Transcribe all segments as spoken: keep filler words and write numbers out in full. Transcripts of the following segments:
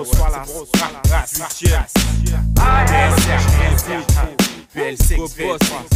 Bros, voilà, huitième. P L C X V,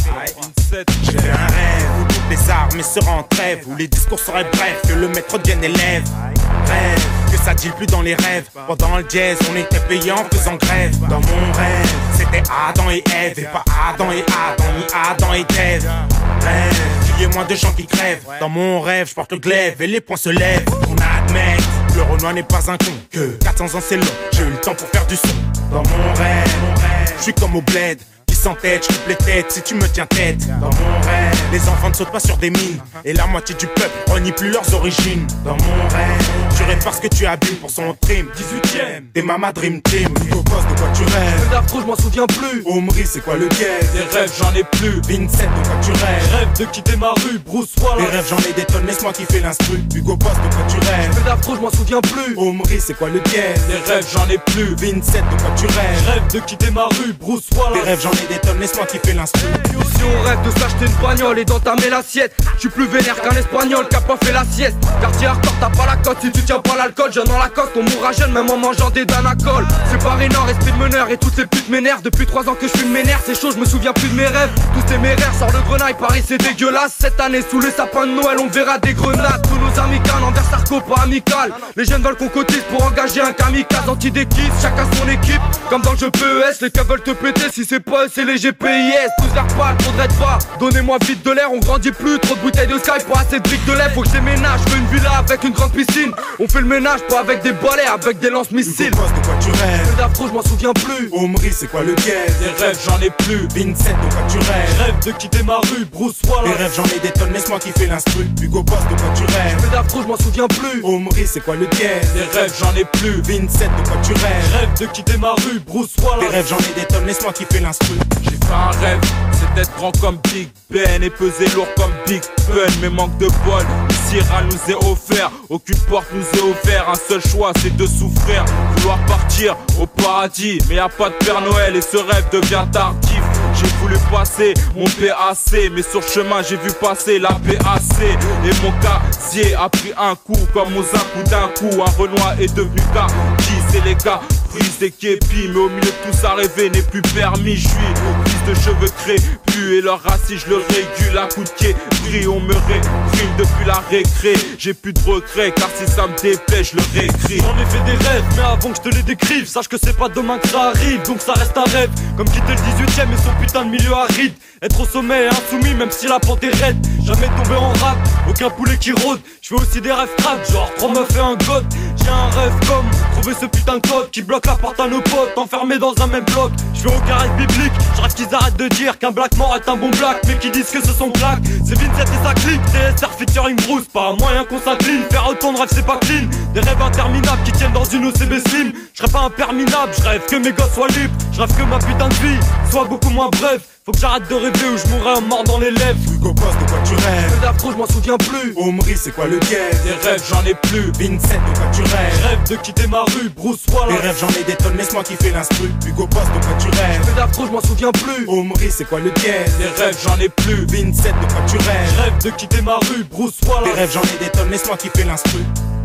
j'avais un rêve où toutes les armes seraient en trêve, où les discours seraient brefs, que le maître devienne élève. Rêve, que ça deal plus dans les rêves. Pendant le jazz, on était payé en faisant grève. Dans mon rêve, c'était Adam et Ève, et pas Adam et Adam, ni Adam et Dave. Rêve, qu'il y ait moins de gens qui crèvent. Dans mon rêve, je porte le glaive et les poings se lèvent. On admet que le Renoir n'est pas un con, que quatre cents ans c'est long, j'ai eu le temps pour faire du son. Dans mon rêve, je suis comme au bled, sans tête, je coupe les têtes si tu me tiens tête. Dans mon rêve, les enfants ne sautent pas sur des mines, et la moitié du peuple renie plus leurs origines. Dans mon rêve, tu répars ce que tu abîmes pour son trim. dix-huitième, t'es Mama Dream Team. Au poste, de quoi tu rêves? Peu d'afro, je m'en souviens plus. Omri, c'est quoi le guet? Des rêves, j'en ai plus. Vincent, de quoi tu rêves? Rêve de quitter ma rue, Bruce Wallace. Les rêves, j'en ai des tonnes, laisse-moi kiffer l'instru. Hugo Post, de quoi tu rêves? Peu d'afro, je m'en souviens plus. Omri, c'est quoi le guet? Des rêves, j'en ai plus. Vincent, de quoi tu rêves? Rêve de quitter ma rue, Bruce Wallace. Les rêves, j'en ai des tonnes, laisse-moi kiffer l'instru. Si on rêve de s'acheter une bagnole et d'entamer l'assiette, je suis plus vénère qu'un espagnol qui a pas fait la sieste. Quartier hardcore, t'as pas la cote si tu tiens pas l'alcool. Jeune dans la coque, on mourra jeune même en mangeant des danacoles. C'est Paris Nord, esprit de meneur et toutes ces putes m'énervent. Depuis trois ans que je suis m'énerve, c'est chaud, je me souviens plus de mes rêves. Tous téméraires, sort le grenaille, Paris c'est dégueulasse. Cette année sous le sapin de Noël on verra des grenades. Tous nos amis cannes envers Sarko, pas amical. Les jeunes veulent qu'on cotise pour engager un kamikaze anti-déquise, chacun son équipe. Comme dans le jeu P E S, les keufs veulent te péter. Si c'est pas eux, c'est les G P I S. Tous vers pas, faudrait pas. Donnez-moi vite de l'air, on grandit plus. Trop de bouteilles de Sky, pas assez de briques de lait. Faut que j'ai ménage, je veux une villa avec une grande piscine. On fait le ménage, pas avec des balais, avec des lance-missiles. Hugo Post, de quoi tu rêves? Peu d'afro, je m'en souviens plus. Omri, c'est quoi le guet? Des rêves, j'en ai plus. Vincent, de quoi tu rêves? Rêve de quitter ma rue, Bruce Les Wallace. rêves, j'en ai des tonnes, laisse-moi kiffer l'instru. Hugo Post, de quoi tu rêves? Peu d'afro, je m'en souviens plus. Omri, c'est quoi le guet? Des rêves, j'en ai plus. Vincent, de quoi tu rêves? Rêve de quitter ma rue, Bruce Les Wallace. rêves, j'en ai des tonnes, laisse-moi kiffer l'instru. J'ai fait un rêve, c'est d'être grand comme Big Ben et peser lourd comme Big Pun. Mais manque de bol, ici rien nous est offert, aucune porte nous est offerte. Un seul choix, c'est de souffrir, vouloir partir au paradis. Mais y a pas de Père Noël et ce rêve devient tardif. J'ai voulu passer mon P A C, mais sur le chemin j'ai vu passer la P A C. Et mon casier a pris un coup, comme aux un coup d'un coup. Un Renoir est devenu gars, qui c'est les gars prise des képis, mais au milieu de tout ça rêver n'est plus permis. Je suis fils de cheveux crépus et leur racine je le régule. Un coup de pied pris, on me réprime depuis la récré. J'ai plus de regrets car si ça me déplaît je le réécris. J'en ai fait des rêves, mais avant que je te les décrive, sache que c'est pas demain que ça arrive, donc ça reste un rêve. Comme quitter le dix-huitième et son putain de milieu aride. Être au sommet et insoumis même si la pente est raide. Jamais tombé en rap, aucun poulet qui rôde. Je fais aussi des rêves trap, genre trois meufs et un god. J'ai un rêve comme trouver ce putain de code qui bloque la porte à nos potes, enfermés dans un même bloc. Je fais aucun rêve biblique, je rêve qu'ils arrêtent de dire qu'un black mort est un bon black, mais qui disent que ce sont claques. C'est Vincent et sa clique, T S R featuring Bruce, pas moyen qu'on s'incline. Faire autant de rêves c'est pas clean, des rêves interminables qui tiennent dans une O C B slim. Je serais pas imperminable, je rêve que mes gosses soient libres. Je rêve que ma putain de vie soit beaucoup moins brève. Faut que j'arrête de rêver ou je mourrai en mort dans les lèvres. Hugo Post, de quoi tu rêves? Peu d'afro, je m'en souviens plus. Omri, c'est quoi le guet? Des rêves, j'en ai plus. Vincent, de quoi tu rêves? Rêve de quitter ma rue, Bruce Les Wallace. rêves, j'en ai des tonnes, laisse-moi kiffer l'instru. Hugo Post, de quoi tu rêves? Peu d'afro, je m'en souviens plus. Omri, c'est quoi le guet? Des rêves, j'en ai plus. Vincent, de quoi tu rêves? Rêve de quitter ma rue, Bruce Les Wallace. rêves, j'en ai des tonnes, laisse-moi kiffer l'instru.